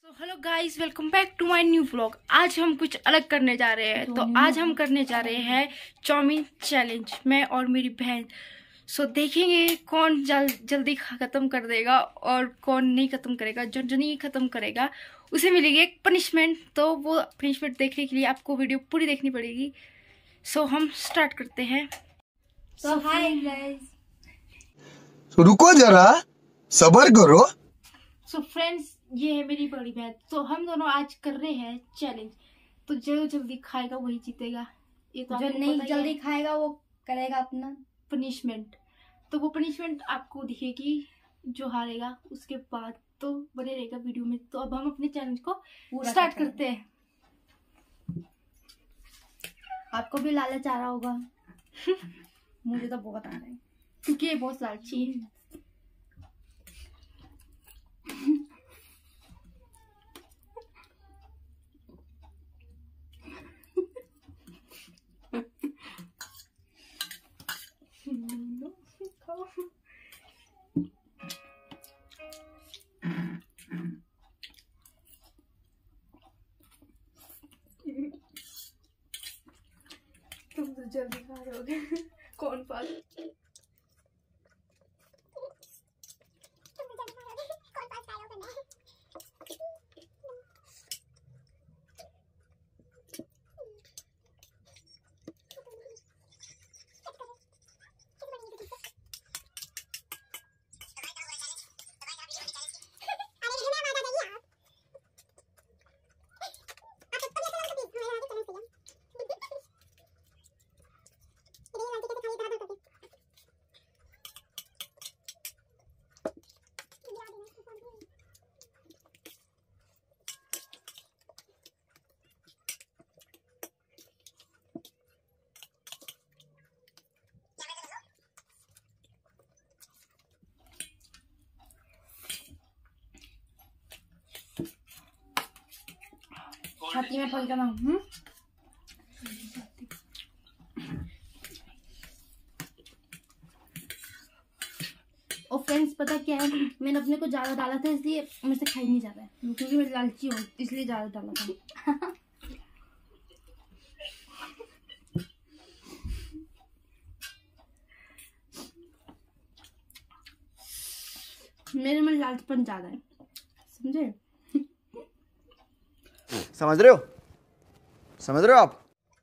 Hello guys, welcome back to my new vlog. आज हम कुछ अलग करने जा रहे हैं। तो आज हम करने जा रहे हैं चाउमीन चैलेंज, मैं और मेरी बहन। सो देखेंगे कौन जल्दी खत्म कर देगा और कौन नहीं खत्म करेगा। जो नहीं खत्म करेगा उसे मिलेगी एक पनिशमेंट। तो वो पनिशमेंट देखने के लिए आपको वीडियो पूरी देखनी पड़ेगी। सो हम स्टार्ट करते हैं। So hi guys. रुको जरा, सबर करो। सो फ्रेंड्स, ये है मेरी बड़ी बहन। तो हम दोनों आज कर रहे हैं चैलेंज। तो जो जल्दी खाएगा वही जीतेगा। ये तो जो नहीं जल्दी खाएगा वो करेगा अपना पनिशमेंट। तो वो पनिशमेंट आपको दिखेगी जो हारेगा उसके बाद। तो बने रहेगा वीडियो में। तो अब हम अपने चैलेंज को स्टार्ट करते हैं। आपको भी लालच आ रहा होगा। मुझे तो बहुत आ रहा है क्योंकि ये बहुत लालची है। तुम तो जल्दी खा रहे होगे। कौन पाल छाती में पकड़ ना। और फ्रेंड्स पता क्या है, मैंने अपने को ज्यादा डाला था इसलिए मेरे से खाई नहीं जा रहा है, क्योंकि मैं लालची हूँ इसलिए ज्यादा डाला था। मेरे में लालचपन ज्यादा है, समझे? समझ रहे हो? समझ रहे हो आप?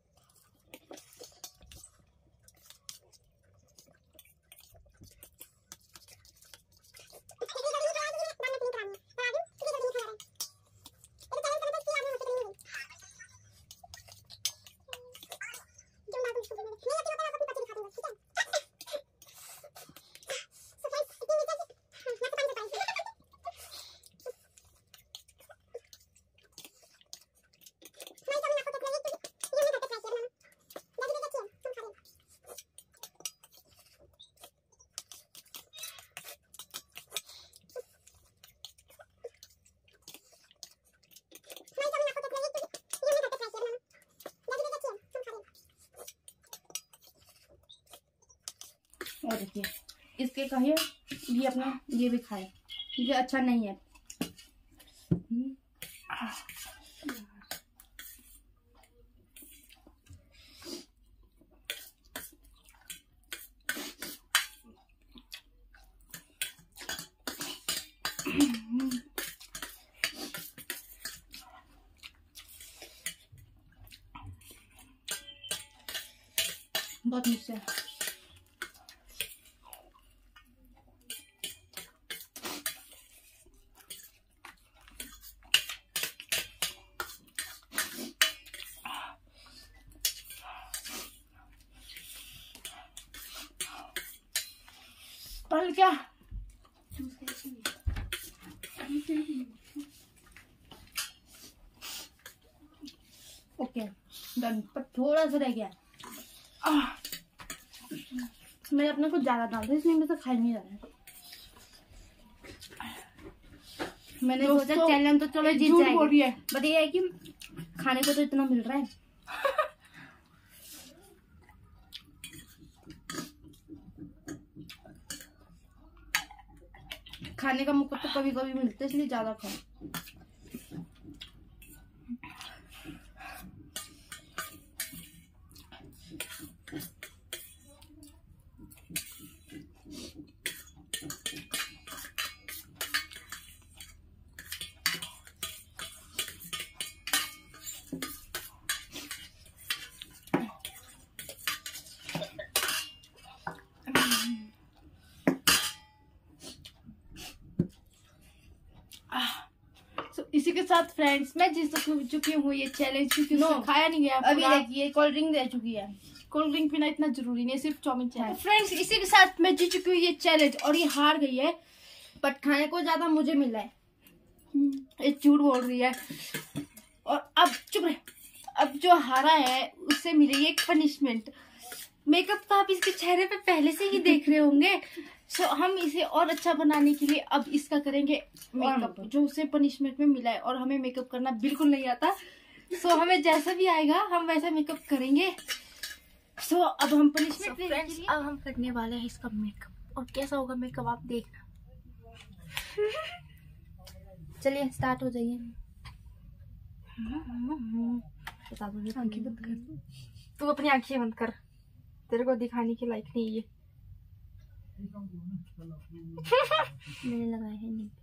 और देखिए इसके कहिए ये अपना ये भी खाए, ये अच्छा नहीं है। बहुत मिर्च है। पल क्या ओके डन, पर थोड़ा सा रह गया। मैंने अपने को ज्यादा डाल दिया इसलिए मेरे से खाई नहीं जा रहा है। मैंने सोचा चैलेंज तो चलो जीत जाएंगे, बट ये है कि खाने को तो इतना मिल रहा है। खाने का मौका तो कभी कभी मिलता है इसलिए ज्यादा खाओ। इसी के साथ फ्रेंड्स मैं जीत चुकी हूँ ये चैलेंज, क्योंकि खाया नहीं गया। अभी देखिए कोल्ड ड्रिंक दे चुकी है। कोल्ड ड्रिंक पीना इतना जरूरी नहीं, सिर्फ चाउमीन चाहिए। फ्रेंड्स इसी के साथ मैं जीत चुकी हूँ ये चैलेंज और ये हार गई है, बट खाने को ज्यादा मुझे मिला है। ये झूठ बोल रही है। और अब चुप रहे, अब जो हारा है उससे मिलेगी एक पनिशमेंट। मेकअप तो आप इसके चेहरे पे पहले से ही देख रहे होंगे। सो हम इसे और अच्छा बनाने के लिए अब इसका करेंगे मेकअप, जो उसे पनिशमेंट में मिला है। और हमें मेकअप करना बिल्कुल नहीं आता, सो हमें जैसा भी आएगा हम वैसा मेकअप करेंगे। सो अब हम पनिशमेंट फ्रेंड्स अब हम करने वाले हैं इसका मेकअप, और कैसा होगा मेकअप आप देखना। चलिए स्टार्ट हो जाइए। आंखें बंद कर, तू अपनी आंखें बंद कर, तेरे को दिखाने के लायक नहीं ये। मैंने लगाया है नहीं।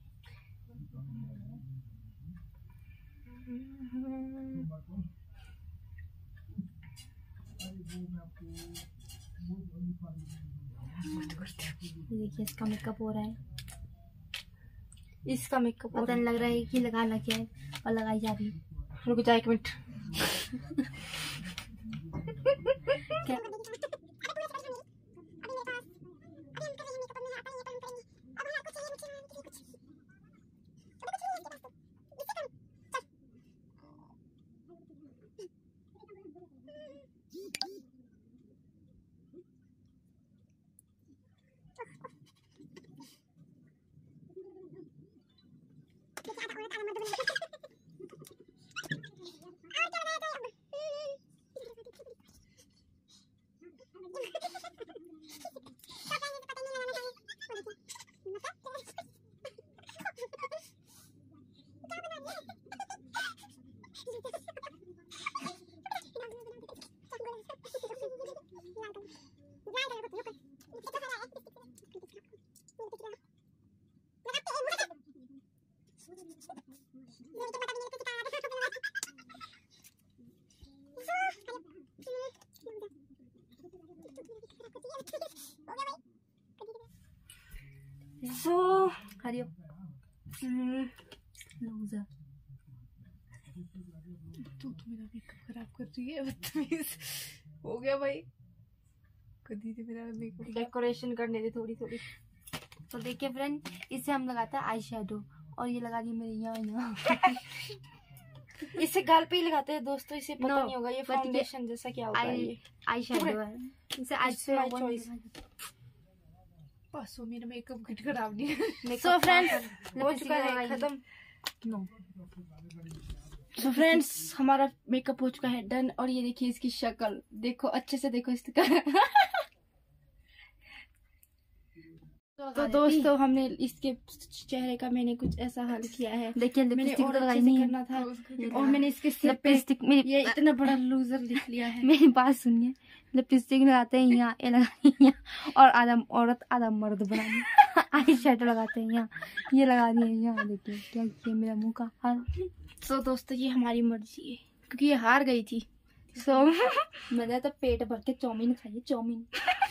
देखिए इसका मेकअप हो रहा है। इसका मेकअप पता नहीं लग रहा है कि लगाना क्या है और लगाई जा रही है। रुक जा 1 मिनट। क्या सो हरियो लूजर। तू तो मेरा मेकअप खराब कर रही है, बदतमीज। हो गया भाई, कभी थी मेरा मेकअप डेकोरेशन करने दे थोड़ी थोड़ी। तो देखिए फ्रेंड, इसे हम लगाते हैं आई शेडो, और ये लगा दी मेरे यहाँ। इसे गाल पे ही लगाते हैं दोस्तों, इसे पता नहीं होगा ये फाउंडेशन जैसा क्या होता है। ये आई शेडो है, इसे आई शेडो। बस वो मेरा मेकअप किट खराब नहीं है। सो फ्रेंड्स हो चुका है खत्म। नो सो फ्रेंड्स हमारा मेकअप हो चुका है डन। और ये देखिए इसकी शक्ल, देखो अच्छे से देखो इसका। तो दोस्तों हमने इसके चेहरे का मैंने कुछ ऐसा हाल किया है। देखिए मैंने और अच्छे से करना था, और मैंने इसके सिर पे ये इतना बड़ा लूजर लिख लिया है। मेरी बात सुनिए, लिपस्टिक लगाते हैं यहाँ, ये लगाते हैं यहाँ, और आधा औरत आधा मर्द बनाए। आई शेडो लगाते हैं यहाँ, ये लगा दिए यहाँ। देखिए क्या किया मेरा मुंह का हाल। सो दोस्तों ये हमारी मर्जी है, क्योंकि ये हार गई थी। सो मैंने तो पेट भर के चाउमीन खाई, chowmein.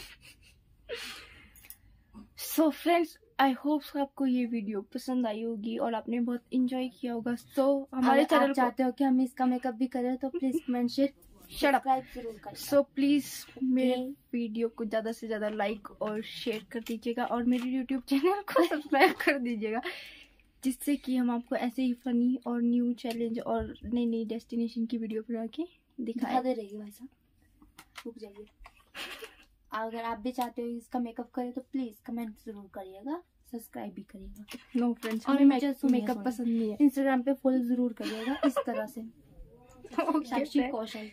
So friends I hope आपको ये वीडियो पसंद आई होगी और आपने बहुत इंजॉय किया होगा। तो हमारे चैनल चाहते हो कि हम इसका मेकअप भी करें तो प्लीज कमेंट शेयर सब्सक्राइब जरूर करें। सो प्लीज मेरे वीडियो को ज्यादा से ज्यादा लाइक और शेयर कर दीजिएगा, और मेरे यूट्यूब चैनल को सब्सक्राइब कर दीजिएगा, जिससे कि हम आपको ऐसे ही फनी और न्यू चैलेंज और नई नई डेस्टिनेशन की वीडियो बना के दिखा दे रही भाई साहब। रुक जाइए, अगर आप भी चाहते हो इसका मेकअप करें तो प्लीज कमेंट जरूर करिएगा, सब्सक्राइब भी करिएगा। नो फ्रेंड्स, और हमें मेकअप पसंद नहीं है। इंस्टाग्राम पे फॉलो जरूर करिएगा इस तरह से। साक्षी कौशल।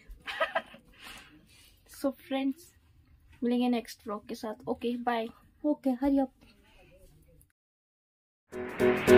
सो फ्रेंड्स मिलेंगे नेक्स्ट व्लॉग के साथ। Okay bye. Okay hurry up.